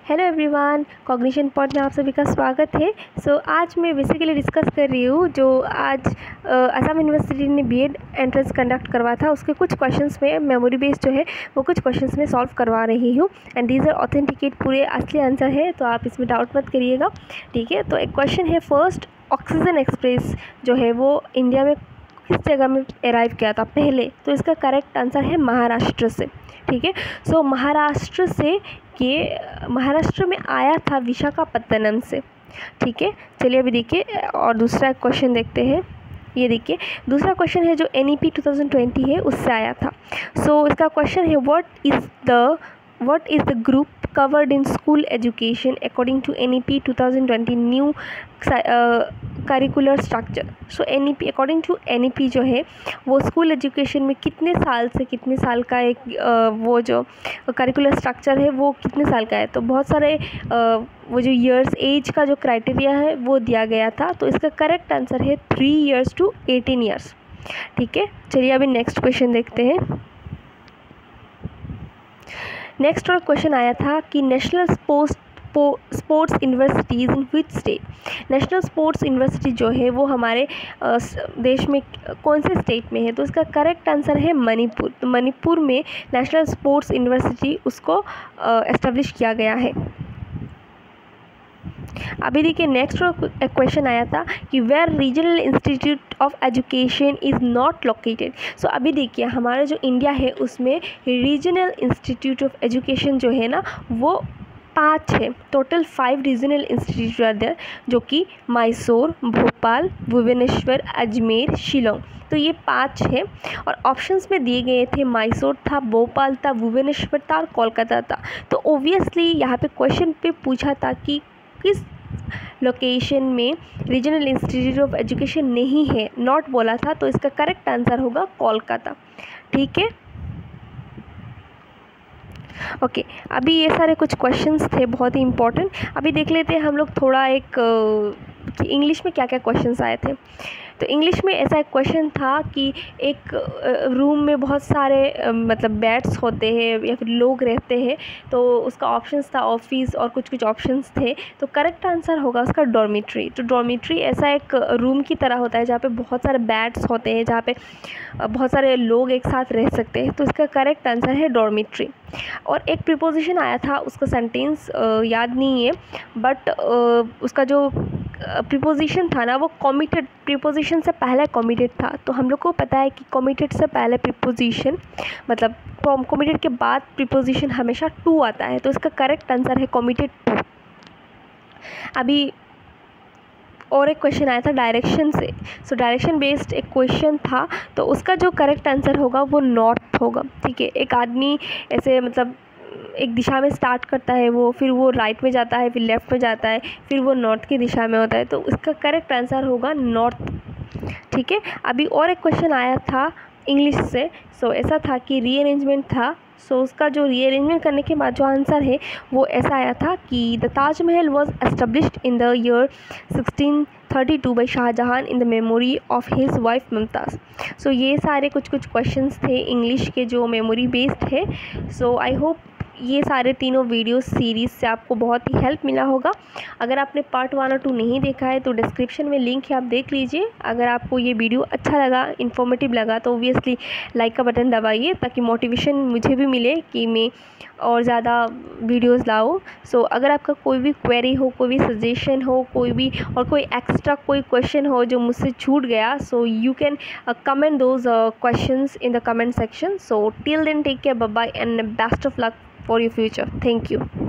Hello everyone, cognition pod में आप सभी का स्वागत है। आज मैं बेसिकली डिस्कस कर रही हूँ जो आज असम यूनिवर्सिटी ने बीएड एंट्रेंस कंडक्ट करवा था, उसके कुछ क्वेश्चंस में मेमोरी बेस्ड जो है वो कुछ क्वेश्चंस में सॉल्व करवा रही हूँ एंड दीज आर ऑथेंटिकेट, पूरे असली आंसर है, तो आप इसमें डाउट मत करिएगा, ठीक है। तो एक क्वेश्चन है, फर्स्ट ऑक्सीजन एक्सप्रेस जो है वो इंडिया में किस जगह में अराइव किया था पहले? तो इसका करेक्ट आंसर है महाराष्ट्र से, ठीक है। महाराष्ट्र में आया था विशाखापत्तनम से, ठीक है। चलिए अभी देखिए और दूसरा क्वेश्चन देखते हैं। ये देखिए दूसरा क्वेश्चन है जो NEP 2020 है उससे आया था। इसका क्वेश्चन है what is the group covered in school education according to NEP 2020 new curricular structure। NEP according to NEP जो है वो स्कूल एजुकेशन में कितने साल से कितने साल का एक वो जो करिकुलर स्ट्रक्चर है वो कितने साल का है। तो बहुत सारे वो जो ईयर्स एज का जो क्राइटेरिया है वो दिया गया था, तो इसका करेक्ट आंसर है 3 years to 18 years, ठीक है। चलिए अभी नेक्स्ट क्वेश्चन देखते हैं। नेक्स्ट और क्वेश्चन आया था कि national sports universities in which state. National sports university जो है वो हमारे देश में कौन से स्टेट में है? तो इसका करेक्ट आंसर है मणिपुर। तो मणिपुर में नेशनल स्पोर्ट्स यूनिवर्सिटी उसको एस्टेब्लिश किया गया है। अभी देखिए नेक्स्ट क्वेश्चन आया था कि where regional institute of education is not located. अभी देखिए हमारा जो इंडिया है उसमें रीजनल इंस्टीट्यूट ऑफ एजुकेशन जो है ना वो 5 है, total 5 regional institute are there, जो कि मैसूर, भोपाल, भुवनेश्वर, अजमेर, शिलोंग। तो ये 5 है और ऑप्शंस में दिए गए थे मैसूर था, भोपाल था, भुवनेश्वर था और कोलकाता था। तो ओबियसली यहाँ पे क्वेश्चन पे पूछा था कि किस लोकेशन में रीजनल इंस्टीट्यूट ऑफ एजुकेशन नहीं है, नॉट बोला था, तो इसका करेक्ट आंसर होगा कोलकाता, ठीक है। ओके अभी ये सारे कुछ क्वेश्चंस थे बहुत ही इंपॉर्टेंट। अभी देख लेते हैं हम लोग थोड़ा एक कि इंग्लिश में क्या क्या क्वेश्चंस आए थे। तो इंग्लिश में ऐसा एक क्वेश्चन था कि एक रूम में बहुत सारे मतलब बेड्स होते हैं या फिर लोग रहते हैं, तो उसका ऑप्शंस था ऑफिस और कुछ कुछ ऑप्शंस थे, तो करेक्ट आंसर होगा उसका डॉर्मिट्री। तो डॉर्मिट्री ऐसा एक रूम की तरह होता है जहाँ पे बहुत सारे बेड्स होते हैं, जहाँ पे बहुत सारे लोग एक साथ रह सकते हैं, तो इसका करेक्ट आंसर है डॉर्मिट्री। और एक प्रीपोजिशन आया था, उसका सेंटेंस याद नहीं है, बट उसका जो प्रीपोजिशन था ना वो कमिटेड, प्रीपोजिशन से पहले कमिटेड था। तो हम लोग को पता है कि कमिटेड से पहले प्रीपोजिशन मतलब कमिटेड के बाद प्रीपोजिशन हमेशा टू आता है, तो इसका करेक्ट आंसर है कमिटेड टू। अभी और एक क्वेश्चन आया था डायरेक्शन से। डायरेक्शन बेस्ड एक क्वेश्चन था, तो उसका जो करेक्ट आंसर होगा वो नॉर्थ होगा, ठीक है। एक आदमी ऐसे मतलब एक दिशा में स्टार्ट करता है वो, फिर वो राइट में जाता है, फिर लेफ़्ट में जाता है, फिर वो नॉर्थ की दिशा में होता है, तो इसका करेक्ट आंसर होगा नॉर्थ, ठीक है। अभी और एक क्वेश्चन आया था इंग्लिश से। ऐसा था कि रीअरेंजमेंट था, उसका जो रीअरेंजमेंट करने के बाद जो आंसर है वो ऐसा आया था कि the Taj Mahal was established in the year 1632 by Shah Jahan in the memory of his wife Mumtaz. ये सारे कुछ कुछ क्वेश्चंस थे इंग्लिश के जो मेमोरी बेस्ड है। आई होप ये सारे तीनों वीडियो सीरीज़ से आपको बहुत ही हेल्प मिला होगा। अगर आपने पार्ट 1 और 2 नहीं देखा है तो डिस्क्रिप्शन में लिंक है, आप देख लीजिए। अगर आपको ये वीडियो अच्छा लगा, इन्फॉर्मेटिव लगा, तो ओबियसली लाइक का बटन दबाइए ताकि मोटिवेशन मुझे भी मिले कि मैं और ज़्यादा वीडियोस लाऊं। अगर आपका कोई भी क्वेरी हो, कोई भी सजेशन हो, कोई एक्स्ट्रा कोई क्वेश्चन हो जो मुझसे छूट गया, you can comment those questions in the comment section. Till then, take care, bye bye, and best of luck for your future. Thank you.